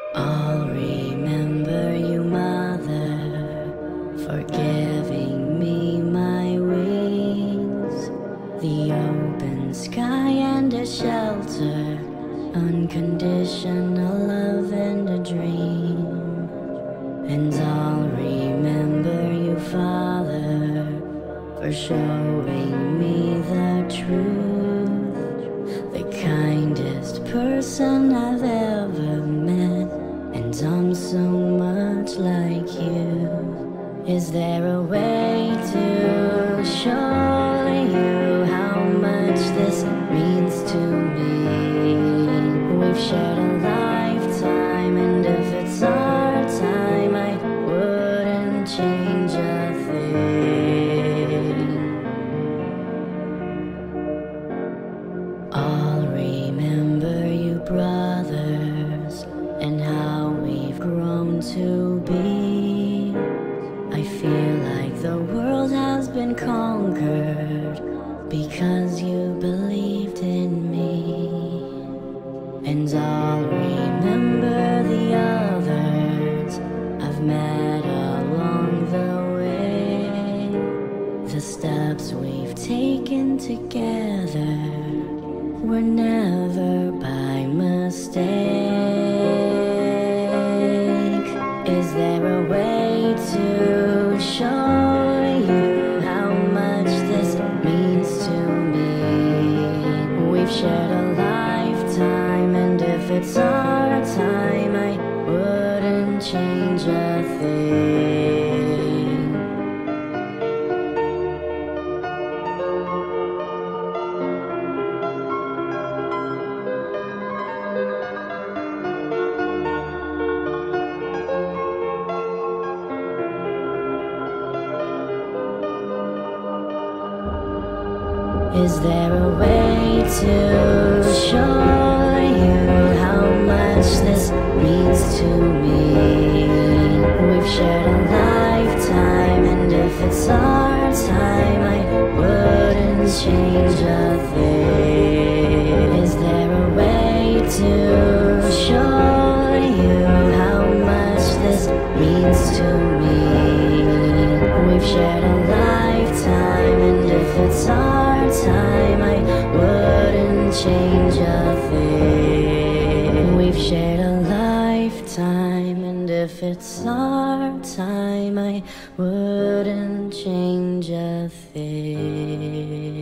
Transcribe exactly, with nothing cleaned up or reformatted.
I'll remember you, Mother, for giving me my wings, the open sky and a shelter, unconditional love and a dream. And I'll remember you, Father, for showing me the truth, the kindest person I've ever met. And I'm so much like you. Is there a way to show you how much this means to me? We've shared a lifetime, and if it's our time, I wouldn't change a thing. I'll remember you, brothers, and how we've grown to be. I feel like the world has been conquered because you believed in me. And I'll remember the others I've met along the way, the steps we've taken together were never by mistake. Is there a way to show you how much this means to me? We've shared a lifetime, and if it's our time, I wouldn't change a thing. Is there a way to show you how much this means to me? We've shared a lifetime, and if it's our time, I wouldn't change a thing. Is there a way to show you how much this means to me? We've shared a lifetime, and if it's our time, I wouldn't change a thing. We've shared a lifetime, and if it's our time, I wouldn't change a thing.